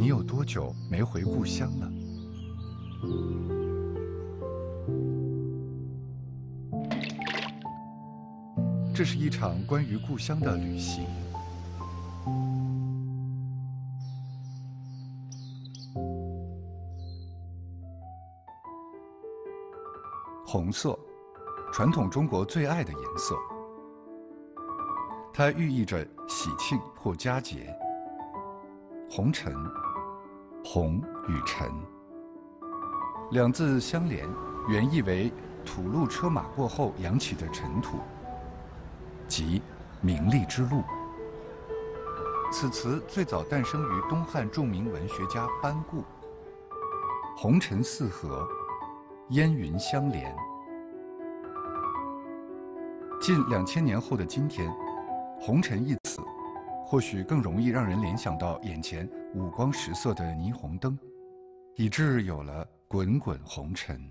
你有多久没回故乡了？这是一场关于故乡的旅行。红色，传统中国最爱的颜色，它寓意着喜庆或佳节。红尘，红与尘，两字相连，原意为土路车马过后扬起的尘土，即名利之路。此词最早诞生于东汉著名文学家班固。红尘四合，烟云相连。近2000年后的今天，红尘一词或许更容易让人联想到眼前五光十色的霓虹灯，以致有了滚滚红尘。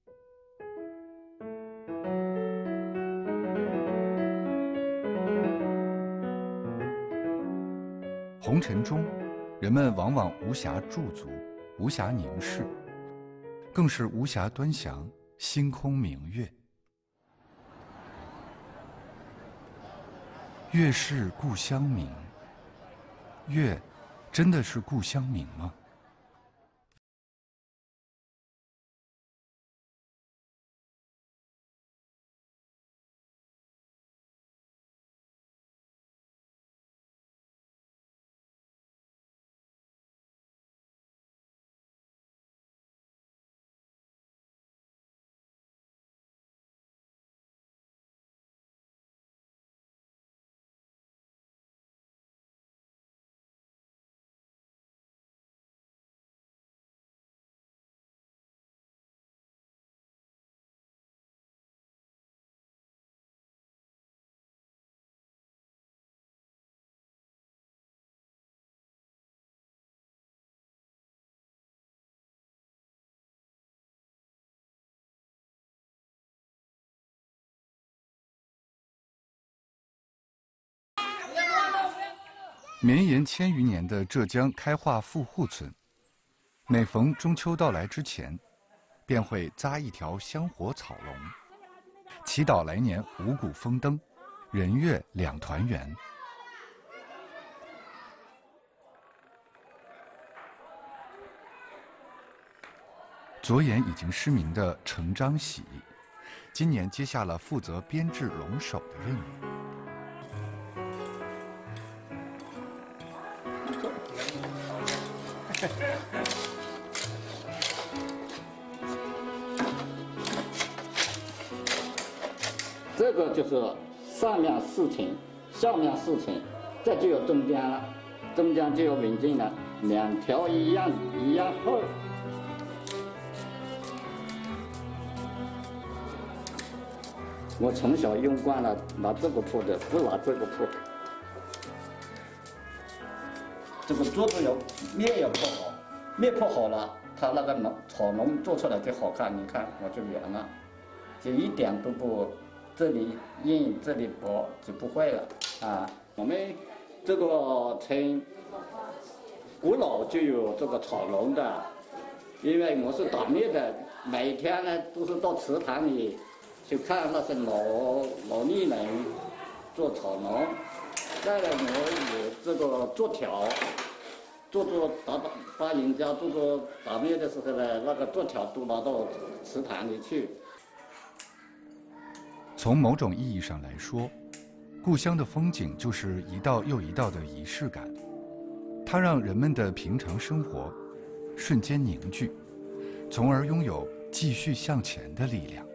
红尘中，人们往往无暇驻足，无暇凝视，更是无暇端详星空明月。月是故乡明，月真的是故乡明吗？绵延1000余年的浙江开化富户村，每逢中秋到来之前，便会扎一条香火草龙，祈祷来年五谷丰登，人月两团圆。左眼已经失明的程章喜，今年接下了负责编制龙首的任务。 这个就是上面4层，下面4层，这就有中间了，中间就有文件了，2条一样厚。我从小用惯了拿这个铺的，不拿这个铺。这个桌子面要铺好，面铺好了，它那个草龙做出来就好看。你看我就圆了，就一点都不，这里硬这里薄就不会了啊。我们这个村古老就有这个草龙的，因为我是打猎的，每天呢都是到池塘里去看那些老猎人做草龙。再来，我有这个做条，做打人家做打猎的时候呢，那个做条都拿到池塘里去。 从某种意义上来说，故乡的风景就是一道又一道的仪式感，它让人们的平常生活瞬间凝聚，从而拥有继续向前的力量。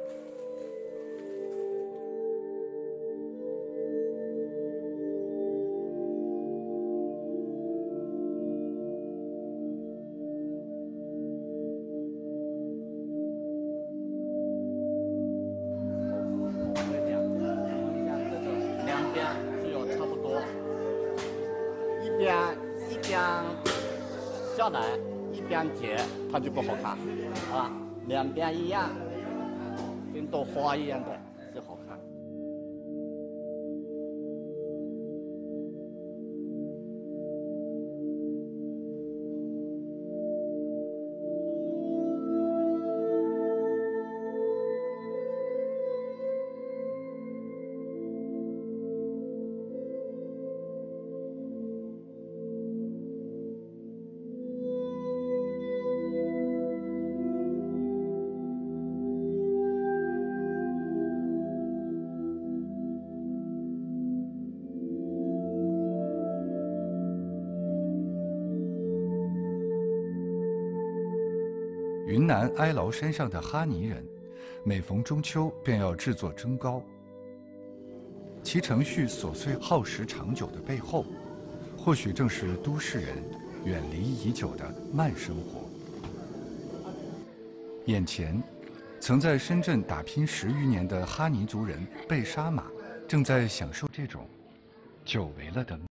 下来一边截，它就不好看啊，两边一样，跟朵花一样的就好看。 云南哀牢山上的哈尼人，每逢中秋便要制作蒸糕。其程序琐碎耗时长久的背后，或许正是都市人远离已久的慢生活。眼前，曾在深圳打拼10余年的哈尼族人贝沙马，正在享受这种久违了的。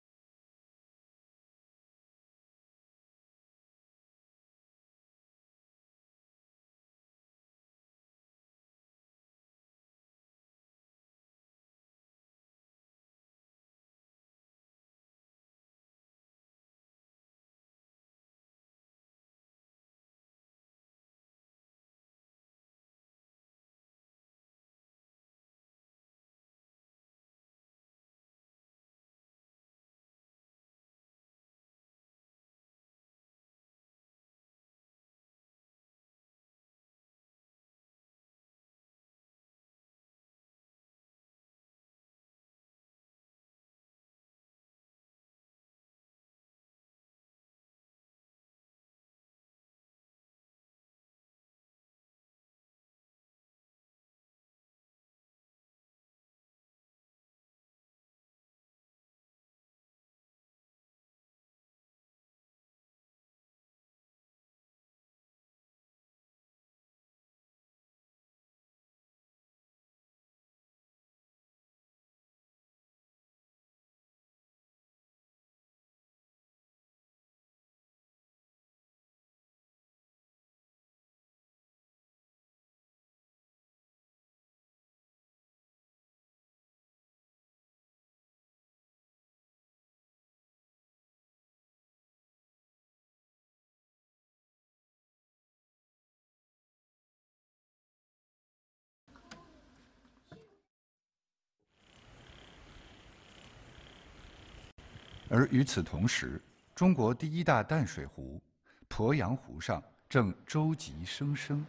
而与此同时，中国第一大淡水湖鄱阳湖上正舟楫声声。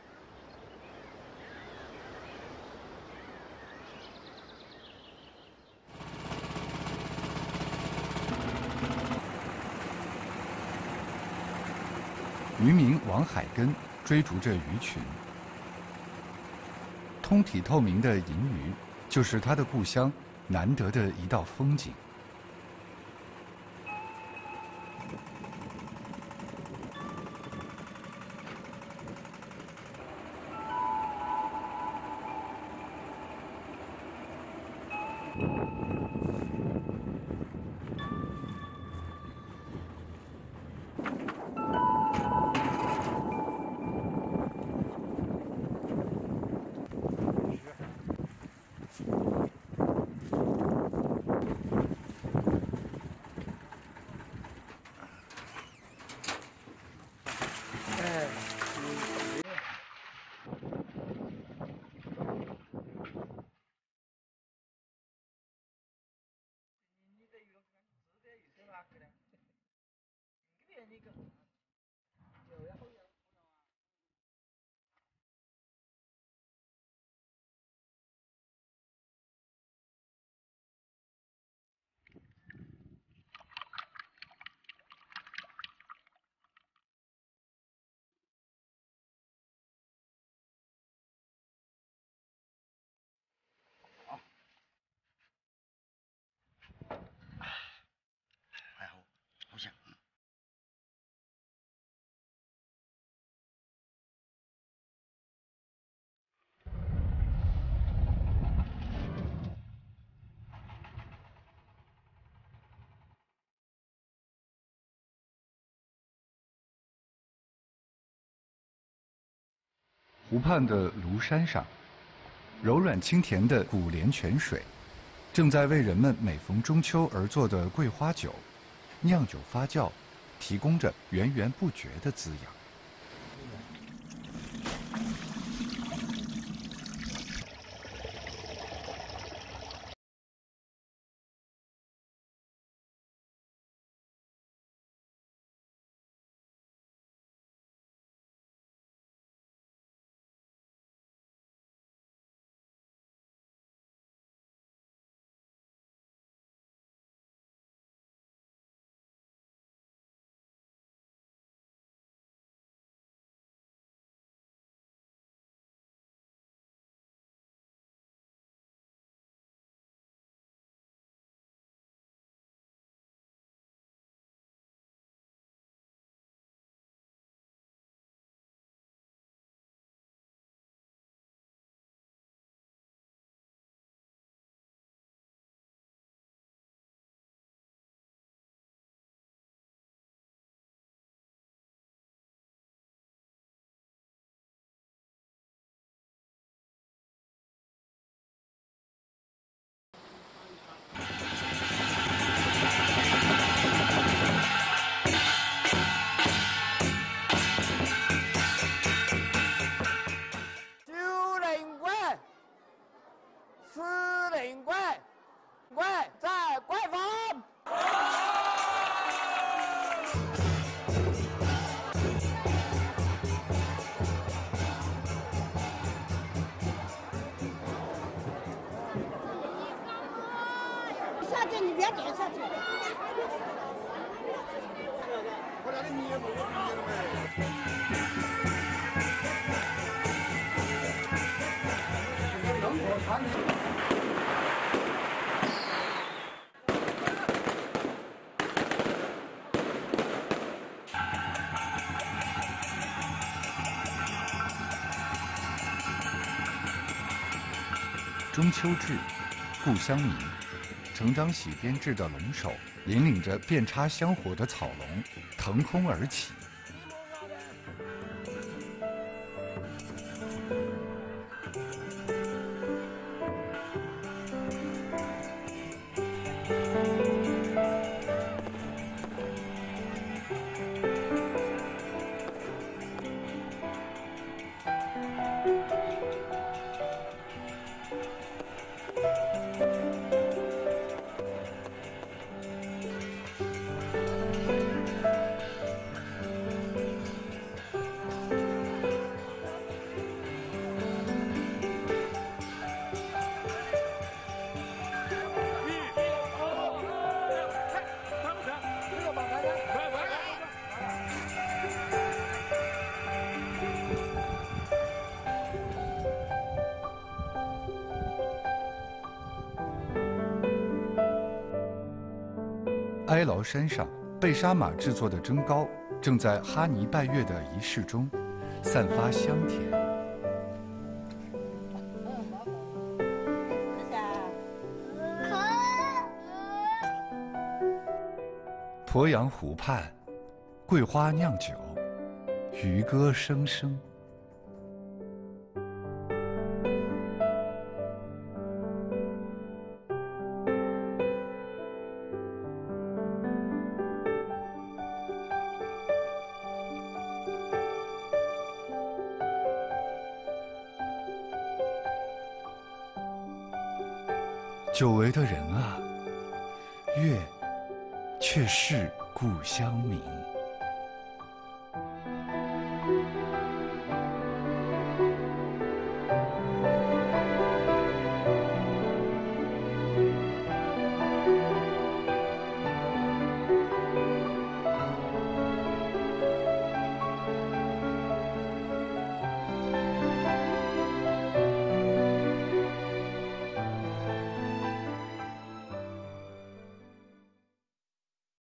渔民王海根追逐着鱼群，通体透明的银鱼，就是他的故乡难得的一道风景。 还好，好像。 湖畔的庐山上，柔软清甜的古莲泉水，正在为人们每逢中秋而做的桂花酒、酿酒发酵，提供着源源不绝的滋养。 下去，你别点下去。 我俩的米也没有米了呗。 中秋至，故乡明。成张喜编制的龙首，引领着遍插香火的草龙，腾空而起。哀牢山上，被沙马制作的蒸糕正在哈尼拜月的仪式中散发香甜。鄱阳湖畔，桂花酿酒，渔歌声声。久违的人啊，月却是故乡明。